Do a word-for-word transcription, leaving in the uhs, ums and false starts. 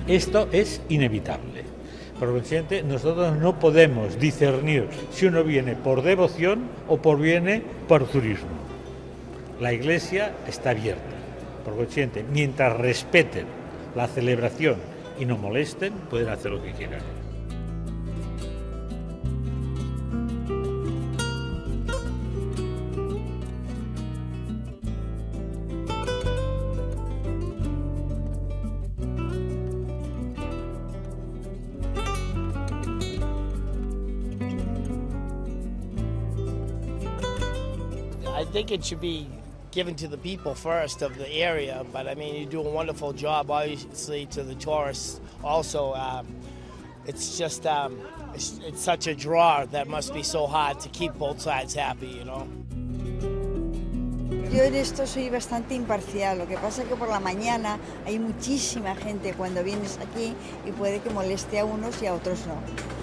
Esto es inevitable. Por consiguiente, nosotros no podemos discernir si uno viene por devoción o por viene por turismo. La Iglesia está abierta. Por consiguiente, mientras respeten la celebración y no molesten, pueden hacer lo que quieran. I think it should be given to the people first of the area, but I mean, you do a wonderful job, obviously, to the tourists. Also, um, it's just um, it's, it's such a draw that must be so hard to keep both sides happy, you know. Yo en esto soy bastante imparcial, lo que pasa es que por la mañana hay muchísima gente cuando vienes aquí y puede que moleste a unos y a otros no.